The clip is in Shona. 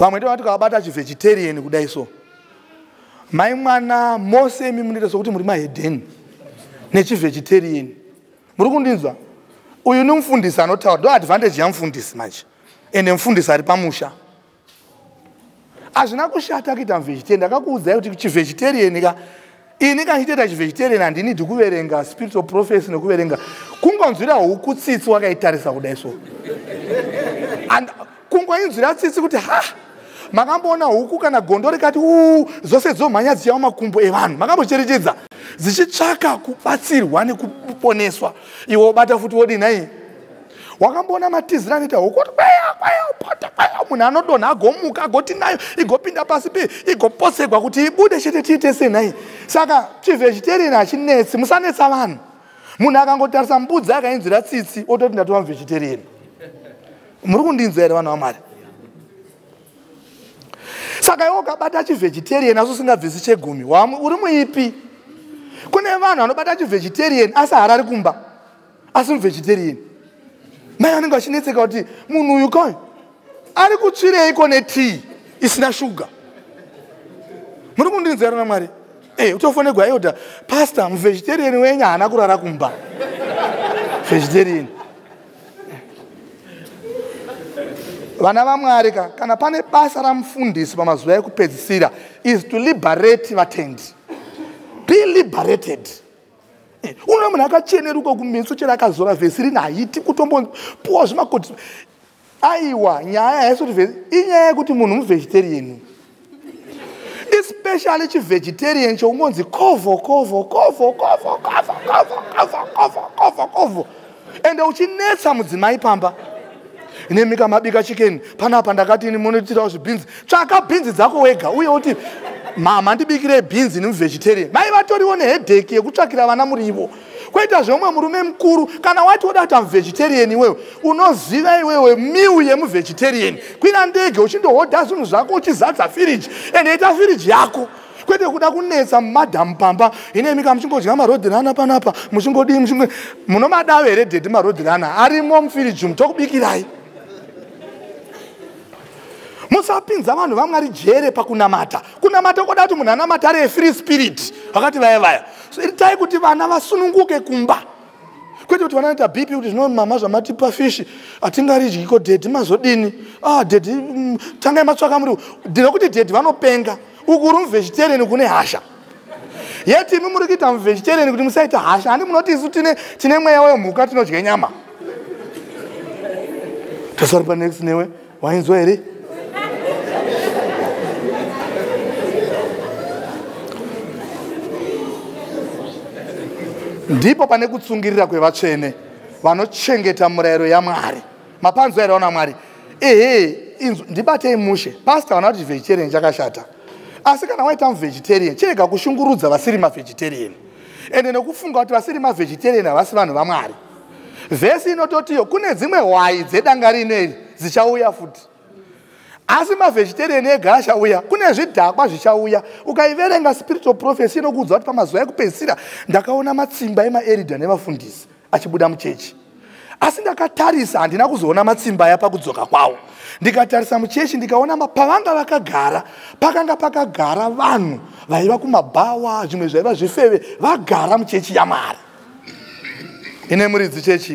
Vamwe ndo vatikabata chivegetarian kudai so. Mai mwana mose imi munoita sokuti muri mahedheni nechivegetarian. Muri kundinzwa? Uyu nomufundisi anotaura, ndo advantage yamufundisi manje. Ende mufundisi ari pamusha. Hazvina kushata kuita vegetarian. Ndakakuudzai kuti chivegetarian ka ini kandiita chivegetarian handinidi kuverenga spiritual prophecy nekuverenga. Kungonzwira huku tsitsi wakaitarisa kudai so. Kungoinzwira tsitsi kuti makamboona huku kana gondo rikati zvose dzomhanya dzichiva makumbo evanhu. Makambocherechedza dzichitsvaka kubatsirwa nekuponeswa. Iwe wobata futi wodinai. Wakamboona matizira anoita huku kuti munhu anodonha agomuka agoti nayo igopinda pasi igopotsegwa kuti ibude chete tiite senai. Saka chivegetarian hachinetsi, musanetsa vanhu. Munhu akangotarisa mbudzi akainzwira tsitsi ototi ndatova muvegetarian. Muri kundinzwa here vanhu vaMwari? Saka iwe ukabata chivegetarian asi usingabvisi chegumi, uri muipi? Kune vanhu vanobata chivegetarian asi harari kumba, asi muvegetarian. Mai vanenge vachinetseka kuti munhu uyu kai ari kutsvireiko netii isina shuga. Muri kundinzwa here vaMwari? Utofonegwa yodha pastor muvegetarian wenyu haana kurara kumba. Vegetarian. Vana vaMwari kana pane basa ramufundisi pamazuva ekupedzisira is to liberate vatendi. Be liberated. Uno munhu akacheneruka kumitsu chero akazora vhesi rina haiti kutombopuwa zvimakoti. Aiwa, nyaya haisi kuti vhesi inyaya yekuti munhu muvegetarian. Especially chivegetarian choungonzi kovo. Ende uchinetsa mudzimai pamba. Inemika mabika chicken panapa ndakati ini munotirawo zvibhinzi. Tsvaka bhinzi dzako wega uye uti mama ndibikire bhinzi ni vegetarian. Mai vatoriwo neheadache yekutsvakira vana murivo. Koita zvomwe murume mukuru kana wati wodata vegetarian iwewe unoziva iwewe miu yemuvegetarian. Kwira ndege uchindohodha zvinhu zvako uchizadza firiji ende ita firiji yako. Kwete kuda kunetsa madam pamba inemika muchingodya marodhirana panapa muchingodii munomadawo here dedi marodhirana arimo mufiriji mutokubikirai. Musapinza vanhu vaMwari jere pakunamata. Kunamata koda kuti munhu anamata ari free spirit. Vakati vaya. So itai kuti vana vasununguke kumba. Kwete kuti vanaita BP kuti zvino mama zvamatipa fish atingaridyi ko dedi mazodini. Dedi tangai matsvaka muri. Ndinokuti dedi vanopenga. Ukuru muvegetarian kune hasha. Yeti imi muri kuita muvegetarian kuti musaita hasha. Handi munoti isu tine mweya wemhuka tinodya nyama. Tasari pa next newe. Wainzwa here? Ndipo pane kutsungirira kwevatsvene vanochengeta murayiro yaMwari. Mapanzwa here vana vaMwari? Ndibatei mushe. Pastor vana kuti vegetarian chakashata. Asi kana waita muvegetarian chega kushungurudza vasiri mavegetarian. Ende nekufunga kuti vasiri mavegetarian havasi vanhu vaMwari. Vhesi inototiyo kune dzimwe hwai dzedanga rineri dzichauya futi. Asi mavegetarian ega achauya, kune zvidhakwa zvichauya. Ukaiverenga spiritual prophecy inokuudza kuti pamazuva ekupedzisira ndakaona matsimba emaerida nevafundisi achibuda muchechi. Asi ndakatarisa handina kuzoona matsimba aya pakudzoka kwawo. Ndikatarisa muchechi ndikaona pavanga vakagara pakanga pakagara vanhu vaiva kumabhawa zvimwe zvaiva zvifeve vagara muchechi yaMwari. Ine muridzi chechi